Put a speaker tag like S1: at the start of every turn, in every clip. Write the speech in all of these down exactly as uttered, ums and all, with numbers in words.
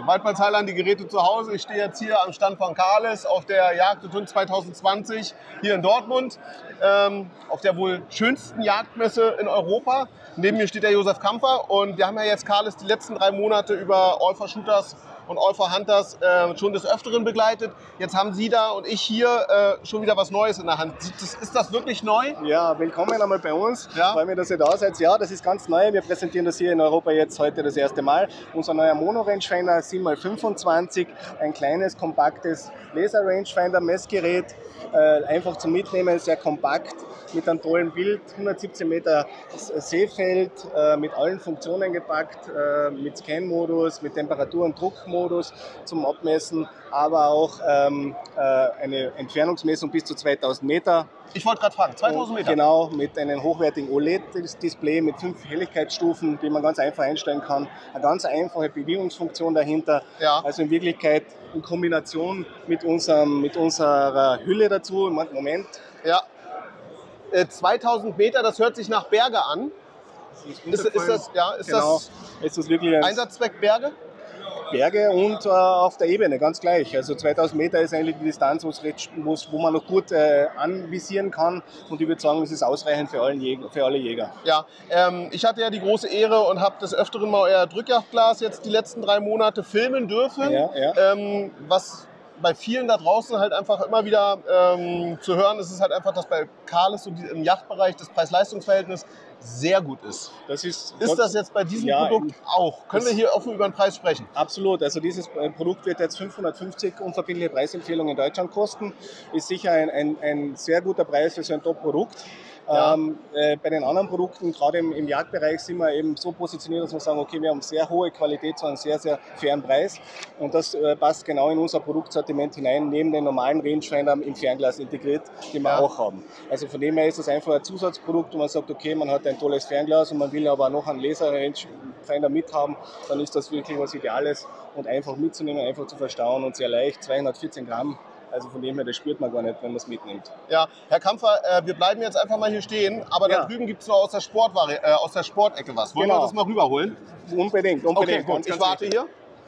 S1: Waldmanns Highline, die Geräte zu Hause. Ich stehe jetzt hier am Stand von Kahles auf der Jagd zwanzig zwanzig hier in Dortmund, ähm, auf der wohl schönsten Jagdmesse in Europa. Neben mir steht der Josef Kampfer und wir haben ja jetzt Kahles die letzten drei Monate über All for Shooters und All for Hunters äh, schon des Öfteren begleitet. Jetzt haben Sie da und ich hier äh, schon wieder was Neues in der Hand. Das, ist das wirklich neu?
S2: Ja, willkommen einmal bei uns.
S1: Ja.
S2: Freue mich, dass ihr da seid. Ja, das ist ganz neu. Wir präsentieren das hier in Europa jetzt heute das erste Mal. Unser neuer Mono-Rangefinder sieben mal fünfundzwanzig, ein kleines, kompaktes Laser-Rangefinder-Messgerät. Äh, einfach zum Mitnehmen, sehr kompakt, mit einem tollen Bild, hundertsiebzehn Meter Sehfeld, äh, mit allen Funktionen gepackt, äh, mit Scan-Modus, mit Temperatur- und Druckmodus zum Abmessen, aber auch ähm, äh, eine Entfernungsmessung bis zu zweitausend Meter.
S1: Ich wollte gerade fragen, zweitausend Meter?
S2: Genau, mit einem hochwertigen O L E D-Display mit fünf Helligkeitsstufen, die man ganz einfach einstellen kann. Eine ganz einfache Bedienungsfunktion dahinter.
S1: Ja.
S2: Also in Wirklichkeit in Kombination mit, unserem, mit unserer Hülle dazu. Im Moment.
S1: Ja. Äh, zweitausend Meter, das hört sich nach Berge an. Ist, ist das, ja, ist
S2: genau.
S1: das
S2: ist das wirklich ein
S1: Einsatzzweck Berge?
S2: Berge und äh, auf der Ebene, ganz gleich. Also zweitausend Meter ist eigentlich die Distanz, wo man noch gut äh, anvisieren kann. Und ich würde sagen, das ist ausreichend für, allen Jäger, für alle Jäger.
S1: Ja, ähm, ich hatte ja die große Ehre und habe des Öfteren mal euer Drückjagdglas jetzt die letzten drei Monate filmen dürfen.
S2: Ja, ja.
S1: Ähm, was bei vielen da draußen halt einfach immer wieder ähm, zu hören ist, ist halt einfach, dass bei Kahles und im Yachtbereich das Preis-Leistungs-Verhältnis sehr gut ist.
S2: Das ist,
S1: ist das jetzt bei diesem
S2: ja,
S1: Produkt auch? Können wir hier offen über den Preis sprechen?
S2: Absolut. Also dieses Produkt wird jetzt fünfhundertfünfzig unverbindliche Preisempfehlungen in Deutschland kosten. Ist sicher ein, ein, ein sehr guter Preis für so ein Top-Produkt. Ja. Ähm, äh, bei den anderen Produkten, gerade im, im Jagdbereich, sind wir eben so positioniert, dass wir sagen, okay, wir haben sehr hohe Qualität zu einem sehr, sehr fairen Preis. Und das äh, passt genau in unser Produktsortiment hinein, neben den normalen Rangefindern im Fernglas integriert, die wir ja. auch haben. Also von dem her ist das einfach ein Zusatzprodukt, wo man sagt, okay, man hat ein tolles Fernglas und man will aber noch einen Laser-Rangefinder mithaben, dann ist das wirklich was Ideales und einfach mitzunehmen, einfach zu verstauen und sehr leicht, zweihundertvierzehn Gramm. Also von dem her, das spürt man gar nicht, wenn man es mitnimmt.
S1: Ja, Herr Kampfer, äh, wir bleiben jetzt einfach mal hier stehen, aber ja. da drüben gibt es noch aus der, Sportvari äh, aus der Sportecke was. Wollen
S2: genau.
S1: wir das mal rüberholen?
S2: Unbedingt, unbedingt.
S1: Okay, gut. Ich warte hier.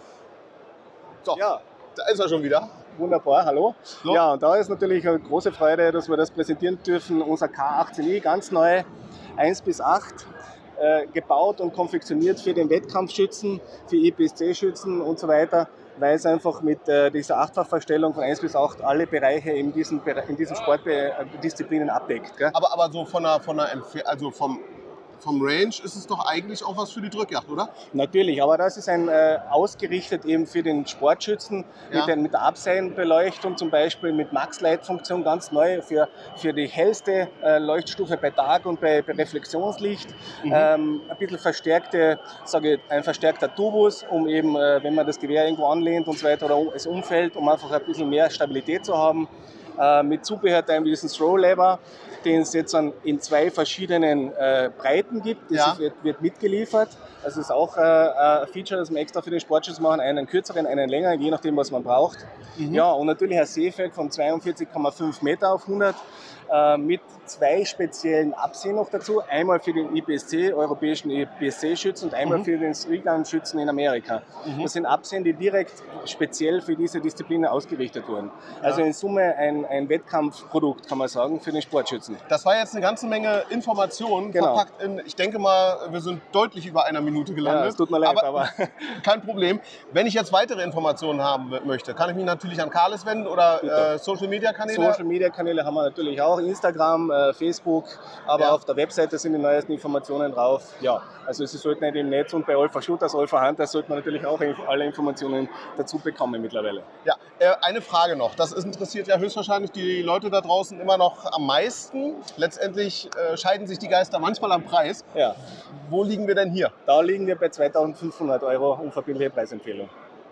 S1: So,
S2: ja.
S1: Da ist er schon wieder.
S2: Wunderbar, hallo.
S1: So.
S2: Ja, und da ist natürlich eine große Freude, dass wir das präsentieren dürfen. Unser K achtzehn i, ganz neu, eins bis acht. Äh, gebaut und konfektioniert für den Wettkampfschützen, für I P S C-Schützen und so weiter, weil es einfach mit äh, dieser Achtfachverstellung von eins bis acht alle Bereiche in diesen, in diesen Sportdisziplinen abdeckt. Gell?
S1: Aber, aber so von der, von der also vom, vom Range ist es doch eigentlich auch was für die Drückjagd, oder?
S2: Natürlich, aber das ist ein äh, ausgerichtet eben für den Sportschützen
S1: ja.
S2: mit, den, mit der Abseilenbeleuchtung zum Beispiel, mit Max-Light-Funktion, ganz neu für, für die hellste äh, Leuchtstufe bei Tag und bei, bei Reflexionslicht. Mhm. Ähm, ein bisschen verstärkte, sage ich, ein verstärkter Tubus, um eben, äh, wenn man das Gewehr irgendwo anlehnt und so weiter oder es umfällt, um einfach ein bisschen mehr Stabilität zu haben. Äh, mit Zubehörteilen wie diesen Throw-Lever, den es jetzt in zwei verschiedenen äh, Breiten gibt. Das
S1: ja.
S2: ist, wird, wird mitgeliefert. Also das ist auch äh, ein Feature, das wir extra für den Sportschutz machen. Einen kürzeren, einen längeren, je nachdem, was man braucht. Mhm. Ja, und natürlich ein Sehfeld von zweiundvierzig Komma fünf Meter auf hundert äh, mit zwei speziellen Absehen noch dazu. Einmal für den I P S C, europäischen I P S C-Schützen und einmal mhm. für den Streetgun-Schützen in Amerika. Mhm. Das sind Absehen, die direkt speziell für diese Disziplin ausgerichtet wurden. Ja. Also in Summe ein, ein Wettkampfprodukt, kann man sagen, für den Sportschützen.
S1: Das war jetzt eine ganze Menge Informationen
S2: genau.
S1: verpackt in, ich denke mal, wir sind deutlich über einer Minute gelandet.
S2: Ja, es tut mir leid, aber, aber
S1: kein Problem. Wenn ich jetzt weitere Informationen haben möchte, kann ich mich natürlich an Kahles wenden oder äh, Social-Media-Kanäle?
S2: Social-Media-Kanäle haben wir natürlich auch, Instagram, äh, Facebook, aber ja. auf der Webseite sind die neuesten Informationen drauf. Ja, also Sie sollten nicht im Netz und bei All for Shooters, All for Hunters sollte man natürlich auch alle Informationen dazu bekommen mittlerweile.
S1: Ja, äh, eine Frage noch. Das interessiert ja höchstwahrscheinlich die Leute da draußen immer noch am meisten. Letztendlich äh, scheiden sich die Geister manchmal am Preis.
S2: Ja.
S1: Wo liegen wir denn hier?
S2: Da liegen wir bei zweitausendfünfhundert Euro unverbindliche Preisempfehlung.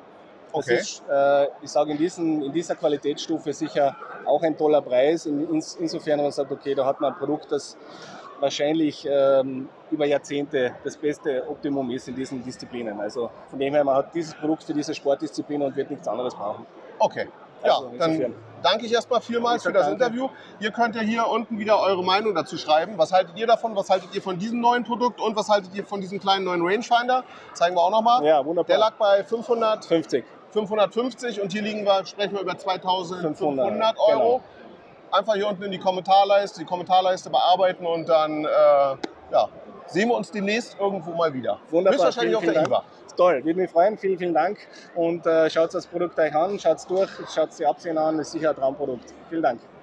S2: Das
S1: okay.
S2: ist, äh, ich sage, in, diesen, in dieser Qualitätsstufe sicher auch ein toller Preis. In, in, insofern, wenn man sagt, okay, da hat man ein Produkt, das wahrscheinlich ähm, über Jahrzehnte das beste Optimum ist in diesen Disziplinen. Also von dem her, man hat dieses Produkt für diese Sportdisziplin und wird nichts anderes brauchen.
S1: Okay,
S2: also
S1: ja, dann danke ich erstmal vielmals für das
S2: danke.
S1: Interview. Ihr könnt ja hier unten wieder eure Meinung dazu schreiben. Was haltet ihr davon? Was haltet ihr von diesem neuen Produkt? Und was haltet ihr von diesem kleinen neuen Rangefinder? Zeigen wir auch nochmal.
S2: Ja, wunderbar.
S1: Der lag bei fünfhundertfünfzig.
S2: fünfzig.
S1: fünfhundertfünfzig und hier liegen wir, sprechen wir über zweitausendfünfhundert
S2: fünfhundert,
S1: Euro.
S2: genau.
S1: Einfach hier unten in die Kommentarleiste, die Kommentarleiste bearbeiten und dann äh, ja, sehen wir uns demnächst irgendwo mal wieder.
S2: Wunderbar.
S1: Höchstwahrscheinlich auf der I W A.
S2: Toll, würde mich freuen. Vielen, vielen Dank. Und äh, schaut das Produkt euch an, schaut es durch, schaut es die Absehen an. Das ist sicher ein Traumprodukt. Vielen Dank.